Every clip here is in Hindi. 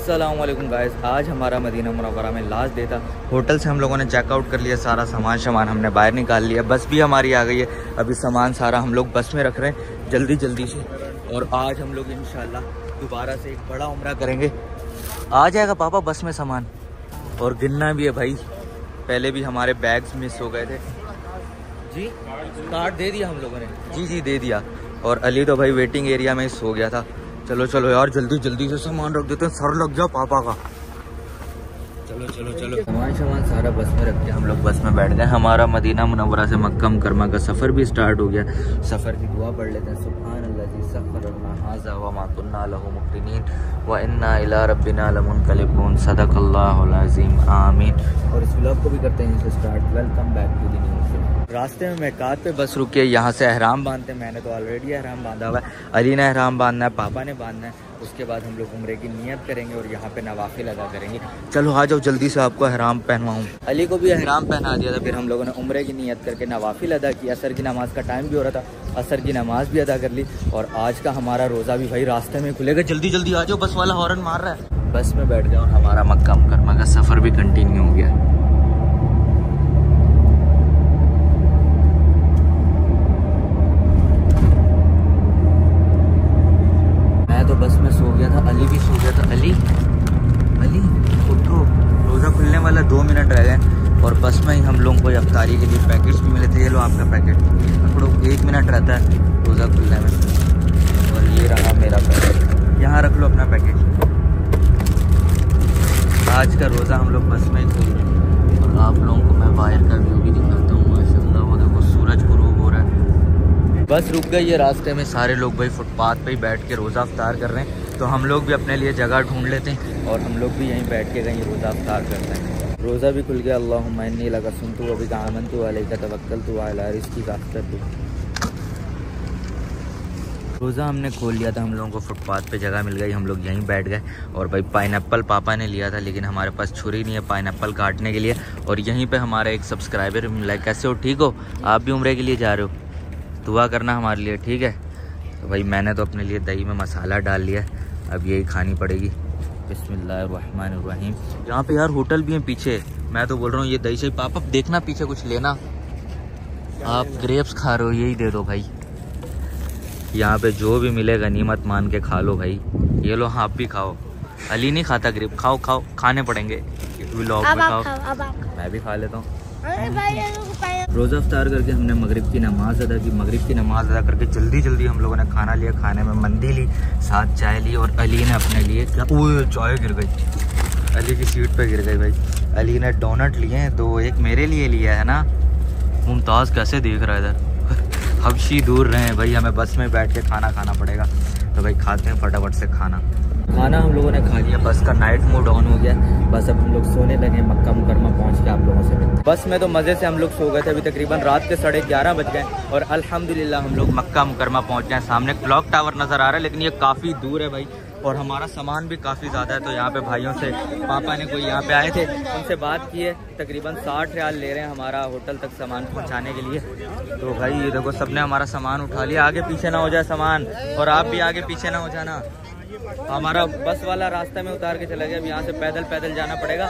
अस्सलाम वालेकुम गाइस, आज हमारा मदीना मुनव्वरा में लास्ट डे था। होटल से हम लोगों ने चेकआउट कर लिया, सारा सामान हमने बाहर निकाल लिया। बस भी हमारी आ गई है, अभी सामान सारा हम लोग बस में रख रहे हैं जल्दी से। और आज हम लोग इंशाल्लाह दोबारा से एक बड़ा उम्रा करेंगे। आ जाएगा पापा बस में सामान, और गिनना भी है भाई। पहले भी हमारे बैग्स मिस हो गए थे जी, कार्ड दे दिया हम लोगों ने। जी दे दिया। और अली तो भाई वेटिंग एरिया में ही सो गया था। चलो यार जल्दी से सामान रख देते हैं, सर लग गया पापा का। चलो सामान सारा बस में रख के हम लोग बस में बैठ गए। हमारा मदीना मुनव्वरा से मक्का मुकरमा का सफ़र भी स्टार्ट हो गया। सफ़र की दुआ पढ़ लेते हैं। सुभान अल्लाज़ी सफ़रना हाज़ा व मा कुन्ना लहू मुक़रिनीन व इन्ना इला रब्बिना लमुनक़लिबून। सदक़ल्लाहुल अज़ीम, आमीन। और इस व्लॉग को भी करते हैं इसे start. Welcome back to the new vlog. रास्ते में मेकात पे बस रुके, यहाँ से अहराम बांधते हैं। मैंने तो ऑलरेडी अहराम बांधा हुआ है, अली ने अहराम बांधना है, पापा ने बांधना है। उसके बाद हम लोग उम्रे की नियत करेंगे और यहाँ पे नवाफिल अदा करेंगे। चलो आ जाओ जल्दी से, आपको अहराम पहनवाऊँ। अली को भी अहराम पहना दिया था, फिर हम लोगों ने उम्रे की नियत करके नवाफिल अदा किया। असर की नमाज़ का टाइम भी हो रहा था, असर की नमाज़ भी अदा कर ली। और आज का हमारा रोज़ा भी भाई रास्ते में खुलेगा। जल्दी आ जाओ, बस वाला हॉर्न मार रहा है। बस में बैठ गए और हमारा मक्का मुकरमा का सफ़र भी कंटिन्यू हो गया। तो बस में सो गया था, अली भी सो गया था। अली उठो, रोज़ा खुलने वाला 2 मिनट रह गए। और बस में ही हम लोगों को अफ्तारी के लिए पैकेट्स भी मिले थे। ये लो आपका पैकेट, पकड़ो, 1 मिनट रहता है रोज़ा खुलने में। और ये रहा मेरा पैकेट, यहाँ रख लो अपना पैकेट। आज का रोज़ा हम लोग बस में ही खुल रहे। और आप लोगों को मैं बाहर का व्यू भी दिखाता हूँ। माशाल्लाह, वो देखो सूरज गुरूब हो रहा है। बस रुक गई है रास्ते में। सारे लोग भाई फुटपाथ पे ही बैठ के रोज़ा अफ्तार कर रहे हैं, तो हम लोग भी अपने लिए जगह ढूंढ लेते हैं और हम लोग भी यहीं बैठ के कहीं रोज़ा अफ्तार करते हैं। रोज़ा भी खुल गया। अल्लाहुम्मा इन्नी लका सुनतु व बिका आमनतु व अलैका तवक्कलतु व अला रिज़्क़िका अफ़तरतु। रोज़ा हमने खोल लिया था, हम लोगों को फुटपाथ पे जगह मिल गई, हम लोग यहीं बैठ गए। और भाई पाइनएप्पल पापा ने लिया था, लेकिन हमारे पास छुरी नहीं है पाइनएप्पल काटने के लिए। और यहीं पे हमारा एक सब्सक्राइबर मिला। कैसे हो, ठीक हो? आप भी उम्रे के लिए जा रहे हो? दुआ करना हमारे लिए, ठीक है? तो भाई मैंने तो अपने लिए दही में मसाला डाल लिया, अब यही खानी पड़ेगी। बिस्मिल्लाहिर्रहमानिर्रहीम। यहाँ पे यार होटल भी है पीछे। मैं तो बोल रहा हूँ ये दही से पापा देखना पीछे कुछ लेना। आप ग्रेप्स खा रहे हो, यही दे दो भाई। यहाँ पे जो भी मिले गनीमत मान के खा लो भाई। ये लो, आप भी खाओ। अली नहीं खाता ग्रेप, खाओ खाने पड़ेंगे व्लॉग में, खाओ। मैं भी खा लेता हूँ। रोज़ा अफ्तार करके हमने मगरिब की नमाज़ अदा की। मगरिब की नमाज़ अदा करके जल्दी हम लोगों ने खाना लिया। खाने में मंदी ली, साथ चाय ली। और अली ने अपने लिए क्या, ओह चाय गिर गई, अली की सीट पे गिर गई भाई। अली ने डोनट लिए हैं 2, एक मेरे लिए लिया है ना। मुमताज़ कैसे देख रहा है इधर। हबशी दूर रहे हैं भाई, हमें बस में बैठ के खाना पड़ेगा। तो भाई खाते हैं फटाफट से खाना हम लोगों ने खा लिया। बस का नाइट मोड ऑन हो गया। बस अब हम लोग सोने लगे। मक्का मुकरमा पहुंच के आप लोगों से मिलते हैं। बस में तो मज़े से हम लोग सो गए थे। अभी तकरीबन रात के 11:30 बज गए और अल्हम्दुलिल्लाह हम लोग मक्का मुकरमा पहुंच गए। सामने क्लॉक टावर नज़र आ रहा है, लेकिन ये काफ़ी दूर है भाई। और हमारा सामान भी काफ़ी ज़्यादा है। तो यहाँ पे भाइयों से, पापा ने कोई यहाँ पे आए थे, उनसे बात की है। तकरीबन 60 रियाल ले रहे हैं हमारा होटल तक सामान पहुँचाने के लिए। तो भाई ये देखो, सबने हमारा सामान उठा लिया। आगे पीछे ना हो जाए सामान, और आप भी आगे पीछे ना हो जाना। हमारा बस वाला रास्ता में उतार के चला गया। अब यहाँ से पैदल जाना पड़ेगा।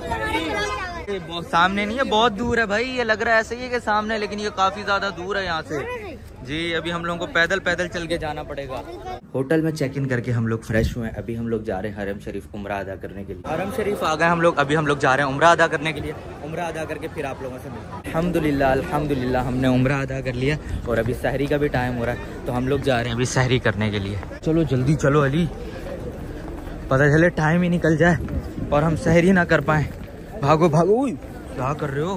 सामने नहीं है, बहुत दूर है भाई। ये लग रहा है ऐसे ही है कि सामने, लेकिन ये काफी ज्यादा दूर है यहाँ से जी। अभी हम लोगों को पैदल चल के जाना पड़ेगा। होटल में चेक इन करके हम लोग फ्रेश हुए। अभी हम लोग जा रहे हैं हरम शरीफ उम्रा अदा करने के लिए। हरम शरीफ आ गए हम लोग। अभी हम लोग जा रहे हैं उम्रा अदा करने के लिए। उम्रा अदा करके फिर आप लोगों से मिलते हैं। अल्हम्दुलिल्लाह हमने उम्रा अदा कर लिया। और अभी सहरी का भी टाइम हो रहा है, तो हम लोग जा रहे हैं अभी सहरी करने के लिए। चलो जल्दी चलो अली, पता चले टाइम ही निकल जाए और हम सहरी ना कर पाए। भागो। क्या कर रहे हो?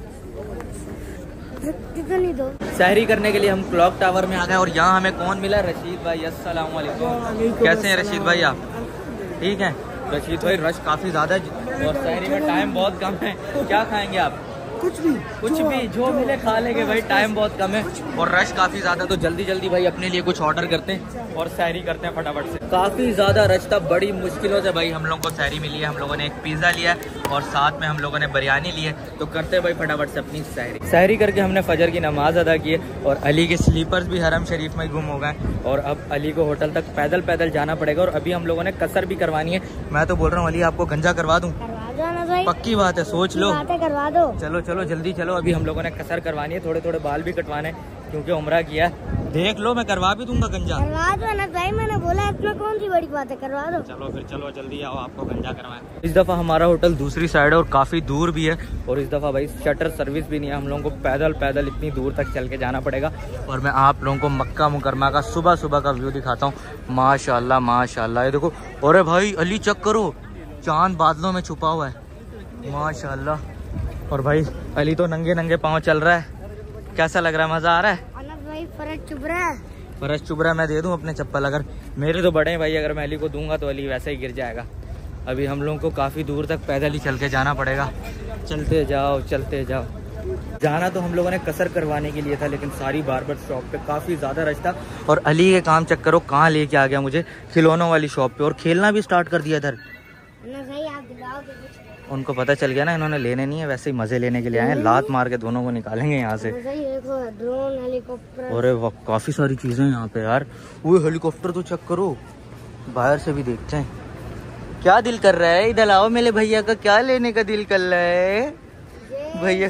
सहरी करने के लिए हम क्लॉक टावर में आ गए। और यहाँ हमें कौन मिला? रशीद भाई। अस्सलाम वालेकुम। कैसे हैं रशीद भाई आप? ठीक हैं रशीद भाई। रश काफ़ी ज़्यादा है और सहरी में टाइम बहुत कम है। क्या खाएंगे आप? कुछ भी जो मिले खा लेंगे भाई, टाइम बहुत कम है और रश काफी ज्यादा, तो जल्दी जल्दी भाई अपने लिए कुछ ऑर्डर करते हैं और सहरी करते हैं फटाफट से। काफी ज्यादा रश था, बड़ी मुश्किलों से भाई हम लोगों को सहरी मिली है। हम लोगों ने एक पिज्जा लिया और साथ में हम लोगों ने बिरयानी ली है, तो करते हैं भाई फटाफट से अपनी सहरी करके हमने फजर की नमाज अदा की है और अली के स्लीपर्स भी हरम शरीफ में गुम हो गए और अब अली को होटल तक पैदल पैदल जाना पड़ेगा। और अभी हम लोगों ने कसर भी करवानी है। मैं तो बोल रहा हूँ अली आपको गंजा करवा दूँ, पक्की बात है, सोच लो, करवा दो। चलो चलो जल्दी चलो, अभी हम लोगों ने कसर करवानी है, थोड़े थोड़े बाल भी कटवाने हैं क्योंकि उम्रा किया है। देख लो मैं करवा भी दूंगा गंजा। करवा दो ना भाई, मैंने बोला इसमें कौन सी बड़ी बात है, करवा दो। चलो फिर चलो जल्दी आओ, आपको गंजा करवाएं। इस दफा हमारा होटल दूसरी साइड है और काफी दूर भी है और इस दफा भाई शटर सर्विस भी नहीं है। हम लोगों को पैदल पैदल इतनी दूर तक चल के जाना पड़ेगा और मैं आप लोगों को मक्का मुकरमा का सुबह सुबह का व्यू दिखाता हूँ। माशाल्लाह माशाल्लाह, ये देखो, अरे भाई अली चेक करो, चांद बादलों में छुपा हुआ है माशाल्लाह। और भाई अली तो नंगे नंगे पाँव चल रहा है, कैसा लग रहा है, मजा आ रहा है? भाई फर्श चुभ रहा है, फर्श चुभ रहा है। मैं दे दूं अपने चप्पल, अगर मेरे तो बड़े हैं भाई, अगर मैं अली को दूंगा तो अली वैसे ही गिर जाएगा। अभी हम लोगों को काफ़ी दूर तक पैदल ही चल के जाना पड़ेगा, चलते जाओ चलते जाओ। जाना तो हम लोगों ने कसर करवाने के लिए था, लेकिन सारी बार्बर शॉप पे काफ़ी ज़्यादा रश था और अली के काम चेक करो कहाँ लेके आ गया मुझे, खिलौनों वाली शॉप पे, और खेलना भी स्टार्ट कर दिया इधर। उनको पता चल गया ना इन्होंने लेने नहीं है, वैसे ही मजे लेने के लिए आए हैं, लात मार के दोनों को निकालेंगे यहाँ से। ड्रोन, हेलीकॉप्टर, अरे वाह काफी सारी चीजें यहाँ पे यार। वो हेलीकॉप्टर तो चेक करो, बाहर से भी देखते हैं क्या दिल कर रहा है। इधर आओ, मेरे भैया का क्या लेने का दिल कर रहा है भैया?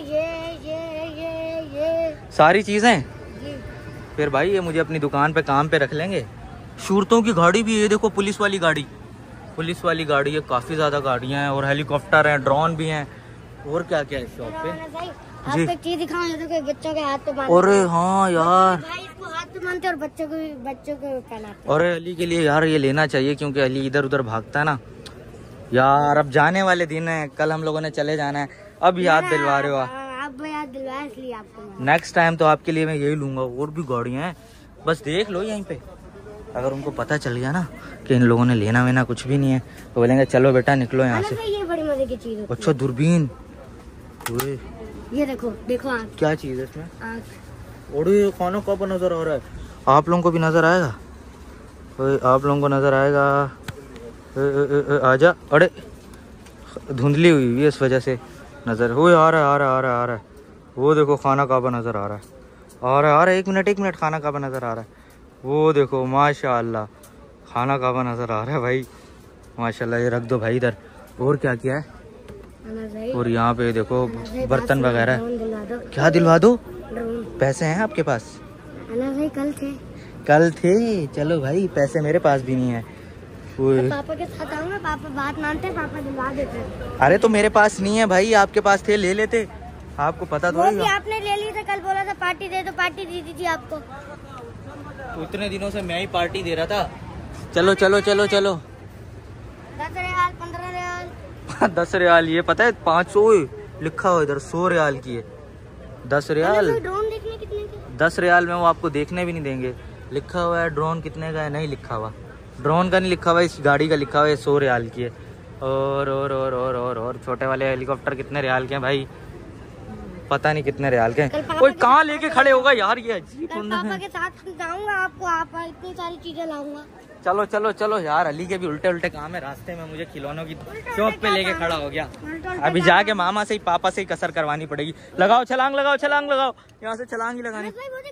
ये सारी चीजें फिर भाई ये मुझे अपनी दुकान पे काम पे रख लेंगे। शूरतों की गाड़ी भी है, देखो पुलिस वाली गाड़ी, पुलिस वाली गाड़ी है, काफी ज्यादा गाड़ियां हैं और हेलीकॉप्टर हैं, ड्रोन भी हैं, और क्या क्या है शॉप पे जी। आपको चीज दिखाऊं, तो बच्चों के हाथ पे बांध, अरे हाँ यार, भाई इसको हाथ पे बांधते और बच्चों को पहनाते। अरे अली के लिए यार ये लेना चाहिए क्योंकि अली इधर उधर भागता है ना यार। अब जाने वाले दिन है, कल हम लोगों ने चले जाना है, अब याद दिलवा रहे हो आप, याद दिलवाया इसलिए आपको। नेक्स्ट टाइम तो आपके लिए मैं यही लूंगा। और भी गाड़ियां हैं, बस देख लो यहीं पे। अगर उनको पता चल गया ना कि इन लोगों ने लेना वेना कुछ भी नहीं है तो बोलेंगे चलो बेटा निकलो यहाँ से। ये बड़ी मजे की चीज है। अच्छा दूरबीन, ये देखो देखो आँख, क्या चीज है इसमें? आँख। और खाना कब नजर आ रहा है? आप लोगों को भी नजर आएगा, आप लोगों को नजर आएगा। आजा, अरे धुंधली हुई है इस वजह से नजर हुई। आ रहा है आ रहा है आ रहा है आ रहा है, वो देखो खाना काबा नजर आ रहा है, आ रहा है आ रहा है। एक मिनट खाना काबा नजर आ रहा है, वो देखो माशाल्लाह खाना काबा नजर आ रहा है भाई माशाल्लाह। ये रख दो भाई इधर। और क्या क्या है? और यहाँ पे देखो बर्तन वगैरह। क्या दिलवा दो? पैसे हैं आपके पास? भाई कल थे। चलो भाई पैसे मेरे पास भी नहीं है। तो पापा के साथ आऊंगा, पापा बात मानते, पापा दिलवा देते। अरे तो मेरे पास नहीं है भाई, आपके पास थे ले लेते, आपको पता थोड़ी। वो भी आपने ले ली थी, कल बोला था पार्टी दे, तो पार्टी दी थी आपको। तो इतने दिनों से मैं ही पार्टी दे रहा था। चलो चलो चलो चलो। 10 रियाल, 15 रियाल। 10 रियाल, ये पता है 500 लिखा हो इधर, 100 रियाल की है। 10 रियाल, ड्रोन देखने कितने की? 10 रियाल में वो आपको देखने भी नहीं देंगे। लिखा हुआ है ड्रोन कितने का है, नहीं लिखा हुआ, ड्रोन का नहीं लिखा हुआ, इस गाड़ी का लिखा हुआ है 100 रियाल की है। और छोटे वाले हेलीकॉप्टर कितने रियाल के हैं भाई, पता नहीं कितने रियाल के हैं। कोई कहाँ लेके खड़े होगा यार, ये अजीब। पापा के साथ जाऊंगा, आपको आप इतनी सारी चीजें लाऊंगा। चलो चलो चलो यार, अली के भी उल्टे उल्टे काम है। रास्ते में मुझे खिलौनों की शॉप पे लेके खड़ा हो गया। अभी जाके मामा से ही पापा से ही कसर करवानी पड़ेगी। लगाओ छलांग, लगाओ छलांग, लगाओ, यहाँ से छलांग ही लगानी।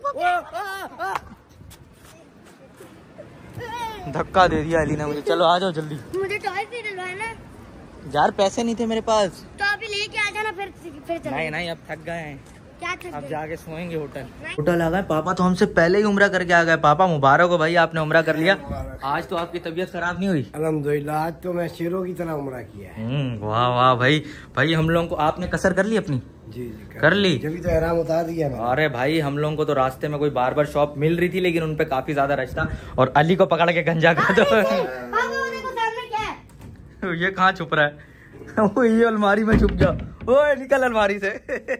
धक्का दे दिया अली ने मुझे। चलो आ जाओ जल्दी। मुझे टॉयज नहीं दिलवाए ना यार, पैसे नहीं थे मेरे पास। तो अभी लेके आ जाना, फिर नहीं नहीं, अब थक गए हैं, क्या थक अब गए? जाके सोएंगे होटल आ गए। पापा तो हमसे पहले ही उम्रा करके आ गए। पापा मुबारक हो भाई, आपने उम्रा कर लिया। आज तो आपकी तबीयत खराब नहीं हुई? अल्हम्दुलिल्लाह, आज तो मैं शेरों की तरह उम्रा किया है। वाह वाह भाई। भाई हम लोगों को आपने कसर कर ली अपनी? जी कर ली। जब तो एहराम उतार दिया मैंने। अरे भाई हम लोगों को तो रास्ते में कोई बार्बर शॉप मिल रही थी, लेकिन उनपे काफी ज्यादा रश था और अली को पकड़ के गंजा कर दो। ये कहाँ छुप रहा है? वो ये अलमारी में छुप जा। ओए निकल अलमारी से।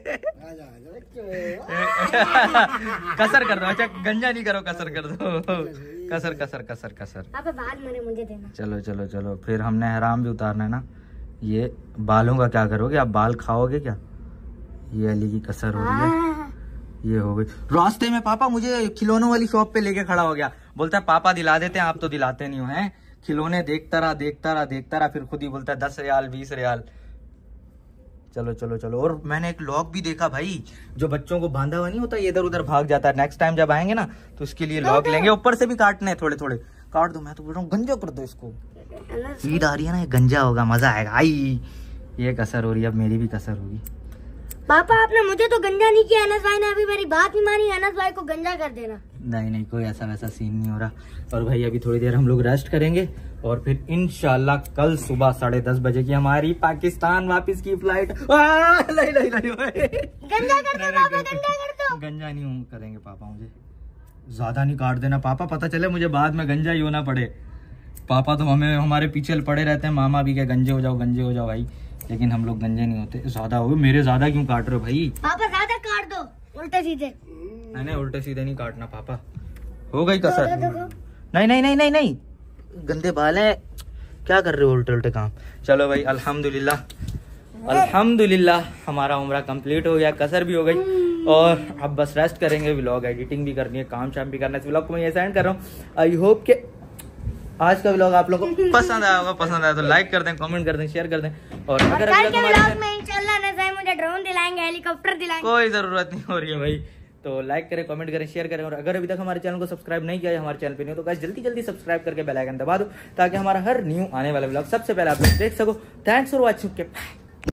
कसर कर दो। अच्छा गंजा नहीं करो, कसर कर दो। कसर कसर कसर कसर। बाद में मुझे देना। चलो चलो चलो, फिर हमने हराम भी उतारना है ना। ये बालों का क्या करोगे आप? बाल खाओगे क्या? ये अली की कसर हो रही है। ये हो गई। रास्ते में पापा मुझे खिलौनों वाली शॉप पे लेके खड़ा हो गया, बोलता है पापा दिला देते हैं, आप तो दिलाते नहीं हो हैं। खिलौने देखता रहा, फिर खुद ही बोलता है 10 रियाल 20 रियाल। चलो चलो चलो। और मैंने एक लॉक भी देखा भाई, जो बच्चों को बांधा हुआ नहीं होता, ये इधर उधर भाग जाता है। नेक्स्ट टाइम जब आएंगे ना तो उसके लिए लॉक लेंगे। ऊपर से भी काटने हैं, थोड़े थोड़े काट दो। मैं तो बोल रहा हूँ गंजा कर दो इसको। ईद आ रही है ना, ये गंजा होगा, मजा आएगा। आई ये कसर हो रही है, अब मेरी भी कसर होगी। पापा आपने मुझे तो गंजा नहीं किया, अनस भाई ने अभी मेरी बात नहीं मानी। अनस भाई को गंजा कर देना। नहीं कोई ऐसा वैसा सीन नहीं हो रहा। और भाई अभी थोड़ी देर हम लोग रेस्ट करेंगे और फिर इंशाल्लाह कल सुबह 10:30 बजे की हमारी पाकिस्तान वापस की फ्लाइट। गंजा कर दो पापा, गंजा कर दो। गंजा नहीं करेंगे पापा, मुझे ज्यादा नहीं काट देना पापा, पता चले मुझे बाद में गंजा ही होना पड़े। पापा तो हमें हमारे पीछे पड़े रहते हैं, मामा भी क्या गंजे हो जाओ भाई, लेकिन हम लोग गंजे नहीं होते। ज्यादा हो मेरे, ज्यादा क्यों काट रहे हो भाई? पापा ज्यादा काट दो, उल्टे सीधे। नहीं उल्टे सीधे नहीं काटना पापा, हो गई कसर। नहीं गंदे बाल है, क्या कर रहे हो उल्टे उल्टे काम। चलो भाई अल्हम्दुलिल्लाह हमारा उम्रा कंप्लीट हो गया, कसर भी हो गई और अब बस रेस्ट करेंगे। व्लॉग एडिटिंग भी करनी है, काम शाम भी करना है। इस व्लॉग को मैं ये सेंड कर रहा हूँ। आई होप के आज का व्लॉग आप लोगों को पसंद आया होगा। पसंद आया तो लाइक कर दें, कमेंट कर दें, शेयर कर दें। और अगर कल के व्लॉग में इंशाल्लाह मुझे ड्रोन दिलाएंगे, हेलीकॉप्टर दिलाएंगे। कोई जरूरत नहीं हो रही है भाई। तो लाइक करें, कमेंट करें, शेयर करें। और अगर अभी तक हमारे चैनल को सब्सक्राइब नहीं किया है, हमारे चैनल पे नहीं हो तो गाइस जल्दी सब्सक्राइब करके बेल आइकन दबा दो, ताकि हमारा हर न्यू आने वाला व्लॉग सबसे पहले आप लोग देख सको। Thanks for watching.